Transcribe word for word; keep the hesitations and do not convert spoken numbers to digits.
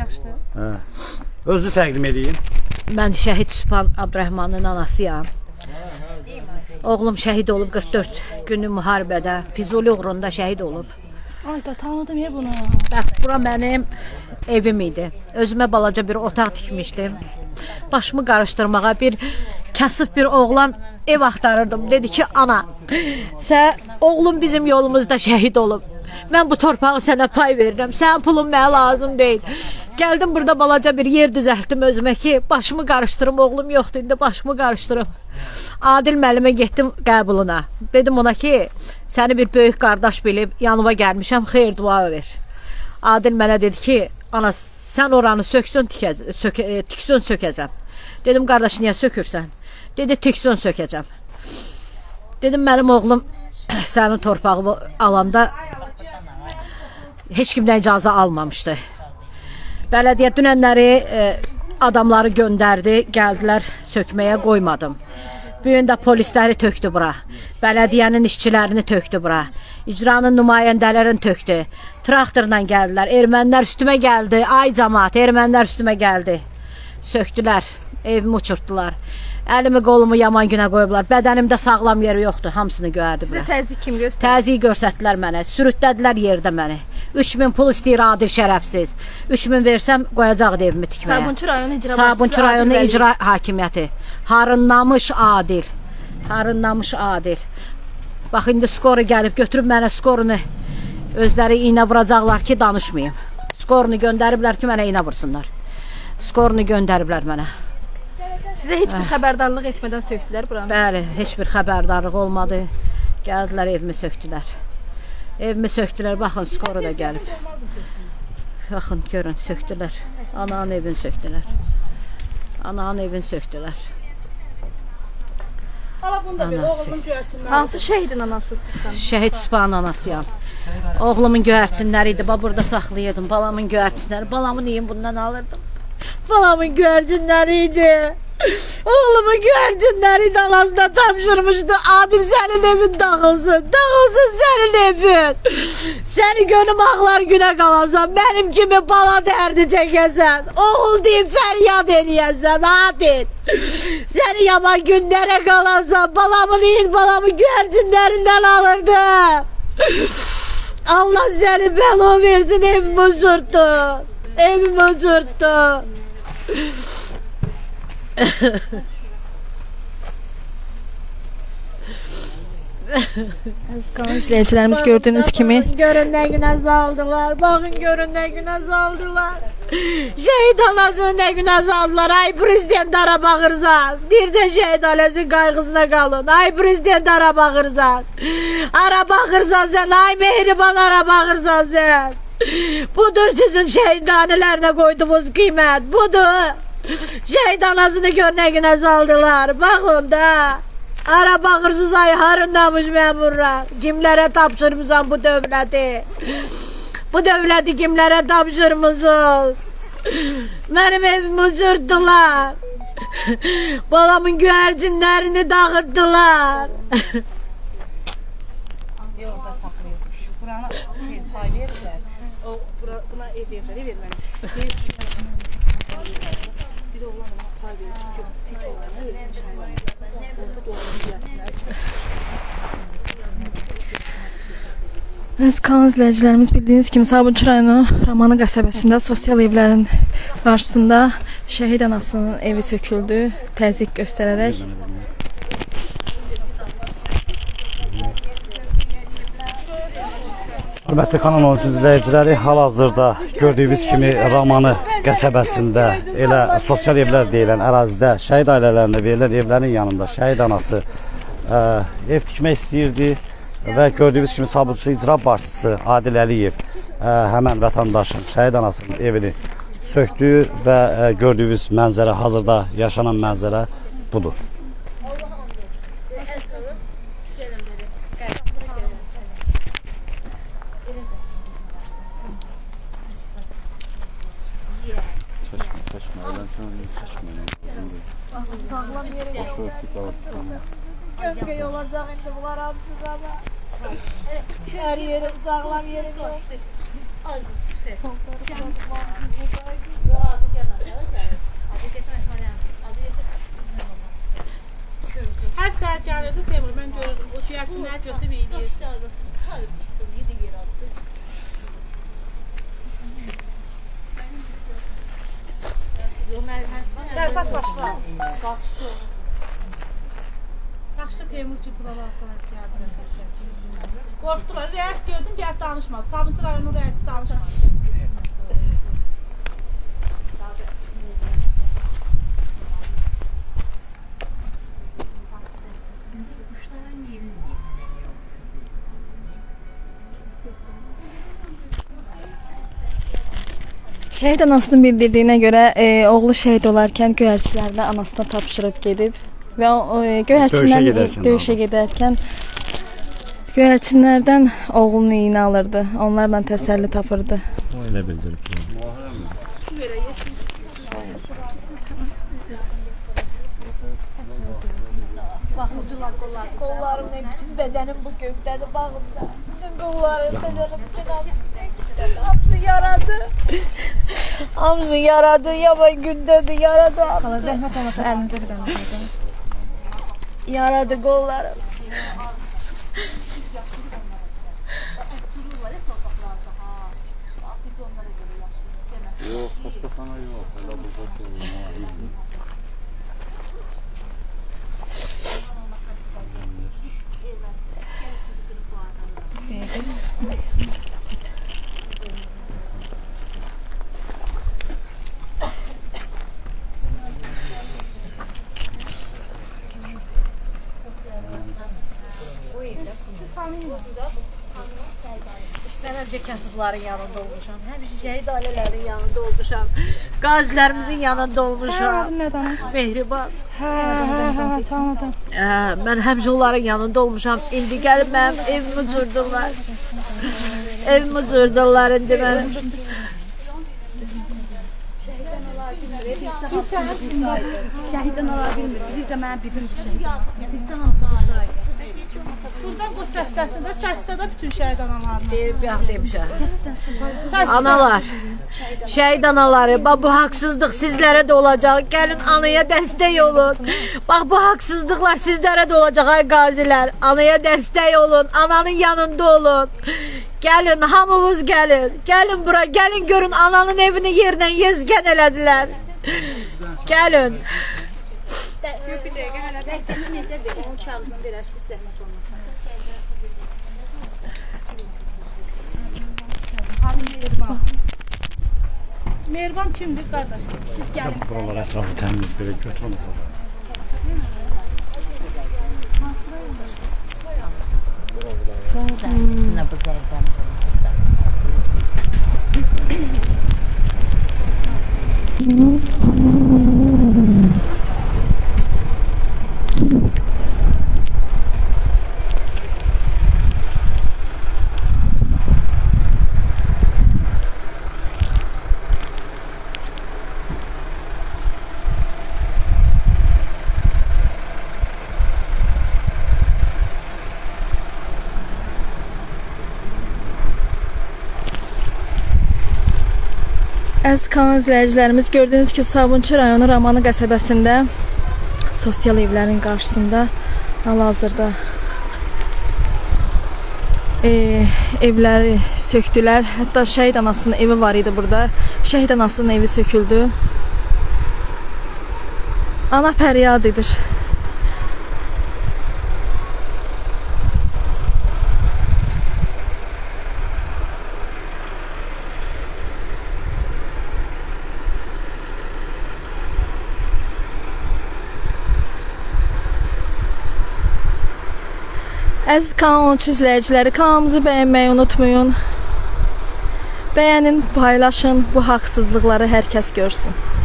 Yaxşı. Hə. Özünü təqdim edin. Mən şəhid Sübhan Abdurrahmanın anasıyam. Oğlum şəhid olub qırx dörd günlük müharibədə, Füzuli uğrunda şəhid olub. Ay da tanıdım ya bunu. Bax, bura mənim evim idi. Özümə balaca bir otaq tikmişdim. Başımı qarışdırmağa bir kasıb bir oğlan ev axtarırdım. Dedi ki, ana, sən oğlum bizim yolumuzda şəhid olub. Mən bu torpağı sənə pay verirəm. Sənin pulun mənə lazım deyil. Gəldim burada balaca bir yer düzəltdim özümə ki, başımı qarışdırım. Oğlum yoxdur, indi başımı qarışdırım. Adil müəllimə getdim qəbuluna. Dedim ona ki, səni bir böyük qardaş bilib yanıma gəlmişəm, xeyir dua ver. Adil mənə dedi ki, ana sən oranı söksün, tikəz, sök, e, tiksün sökəcəm. Dedim, qardaş niyə sökürsən? Dedi, tiksün sökəcəm. Dedim, mənim oğlum sənin torpağı alanda heç kimdən icazə almamışdı. Bələdiyyə dünənləri e, adamları göndərdi, gəldilər sökməyə, qoymadım. Bugün də polisləri tökdü bura. Bələdiyyənin işçilərini tökdü bura. İcranın nümayəndələrini tökdü. Traktorla gəldilər. Ermənilər üstümə gəldi. Ay cəmaət, ermənilər üstümə gəldi. Söktülər. Evimi uçurtdular. Əlimi qolumu yaman günə qoyublar. Bədənimdə sağlam yeri yoxdur. Hamısını göyərdi bura. Sizə təzyiq kim göstərdi? Təzyiq göstərdilər mənə. Sürütlədilər yerdə məni. üç min pul istəyir Adil şərəfsiz. üç min versəm qoyacaqdı evimi tikməyə. Sabunçu rayonu icra Sabunçu rayonu icra hakimiyyəti. Harınlamış Adil. Harınlamış Adil. Bax, indi skoru gəlib götürüb mənə skorunu özləri iynə vuracaqlar ki, danışmayayım. Skorunu göndəriblər ki, mənə iynə vursunlar. Skorunu göndəriblər mənə. Sizə heç bir xəbərdarlıq etmədən söktülər buranı? Bəli, heç bir xəbərdarlıq olmadı. Gəldilər, evimi söktülər. Evimi söktülər, baxın, skoru da gəlib. Baxın, görün, söktülər. Ananın evini söktülər. Ananın evini söktülər. Hansı şəhidin anası sizdən? Şəhid Sübhanın anasıyam. Oğlumun göyərçinləri idi, burada saxlayırdım. Balamın göyərçinləri, balamı neyim bundan alırdım. Balamın göyərçinləri idi. Oğlumun göyərçinləri idi, anasına tapşırmışdı. Adil, sənin evin dağılsın, dağılsın sənin evin. Səni gönüm ağlar günə qalasan, mənim kimi bala dərdi çəkəsən. Oğul deyib fəryad eləyəsən, Adil. Səni yaman günlərə qalasan, balamı deyil, balamı göyərçinlərindən alırdım. Allah səni bəlo versin, evimi uçurtdu. Evimi uçurtdu. Əziz izləyicilərimiz gördüyünüz kimi görün nə günə saldılar. Baxın görün nə günə saldılar. Şəhid anasını nə günə saldılar. Ay prezident ara bağırsan. Deyirsən şəhid ailəsinin qayğısına qalın. Ay prezident ara bağırsan. Ara bağırsan sən. Ay mehriban ara bağırsan sən. Budur sizin şəhidhanələrinə qoyduğunuz qiymət. Budur. Şəhid anasını gör nə günə saldılar. Baxın da. Ara bağırsız ay harındamış məmurlar. Kimlərə tapşırmısan bu dövləti? Bu dövləti kimlərə tapşırmısınız? Mənim evimi uçurtdular. Balamın göyərçinlərini dağıtdılar. Yolda saxlayırmış. Burana şey, pay verirlər. O, buna ev verirlər, ev verməni. Bir oğlan ona pay verir. Tek oğlanı özünü şahid. Orada doğru deyəsinlər. Əziz kanal izləyicilərimiz, bildiyiniz kimi Sabunçu rayonu Ramanı qəsəbəsində sosial evlərin qarşısında şəhid anasının evi söküldü, təzyiq göstərərək. Hörmətli kanal izləyiciləri, hal-hazırda gördüyünüz kimi Ramanı qəsəbəsində elə sosial evlər deyilən ərazidə şəhid ailələrinə verilən evlərin yanında şəhid anası ə, ev tikmək istəyirdi və gördüyünüz kimi Sabunçu icra başçısı Adil Əliyev ə, həmən vətəndaşın şəhid anasının evini söktü və ə, gördüyünüz mənzərə, hazırda yaşanan mənzərə budur. Sağlam yeri Köngöy olacaq indi bunlar hamısız ama. Hər yerim sağlam yerim yok. Gördüm Temur, ben gördüm. O tüyakçılar götü veriyor. Şerfas başla. Kaçtı Temurcu buralardan geldi. Korktular. Reis gördüm, gelip danışmadı. Sabunçu rayonu reisi danışmadı. Şəhid anasının bildirdiyinə görə e, oğlu şəhid olarkən göyərçilərlə anasına tapşırıb gedib və o e, göyərçindən Döyüşə gedərkən, döyüşə gedərkən göyərçinlərdən oğlunun iyini alırdı. Onlarla təsəlli tapırdı. O elə bildirib. Baxırdılar qollar. Qollarım ne bütün bədənim bu gökdədir bağımda. Bütün qollarım, bədənim bütün hamısı yaradı. Hamısı yaradı. Yaman gündədir yaradı. Xala zəhmət olmasa əlinizə bir dənə qoyun. Yaradı qollarım. Yox, xəstəxana yox. Elə bu xəstəxana. Ben önce kasıbların yanında olmuşam. Həmişə şəhid ailələrin yanında olmuşam. Qazilərimizin yanında olmuşam. Mehriban. Hə, hə, hə, tanıdım. Hə, mən həmişə onların yanında olmuşam. İndi gəlib mənim evimi cürdürlər. Evimi cürdürlər indi mənim. Şəhiddən ola bilmir. Bir də mənim bibim şəhid. Biz hansı buradayıq? Buradan bu səsdəsində, səsdə də bütün şəhid analarına. Deyib bir hafta demişəm. Analar, şəhid anaları, bax bu haqsızlıq sizlərə də olacaq. Gəlin anaya dəstək olun. Bax bu haqsızlıqlar sizlərə də olacaq ay qazilər. Anaya dəstək olun, ananın yanında olun. Gəlin, hamımız gəlin. Gəlin bura, gəlin görün ananın evini yerlə yezgən elədilər. Gəlin. Bir dəqiqə hələ mən səni necə verim? Onun kağızını verərsiz zəhmət olmasa. Mehriban kimdir qardaş? Siz gəlin. Buralar ətrafı təmiz belə götürməsə də. Nə bu zərdən? Əziz kanal izləyicilərimiz, gördüyünüz ki, Sabunçu rayonu Ramanı qəsəbəsində sosial evlərin qarşısında hal-hazırda e, evləri söktülər. Hətta şəhid anasının evi var idi burada. Şəhid anasının evi söküldü. Ana fəryad edir. Əziz kanal on üç izləyiciləri, kanalımızı bəyənməyi unutmayın. Bəyənin, paylaşın, bu haqsızlıqları hər kəs görsün.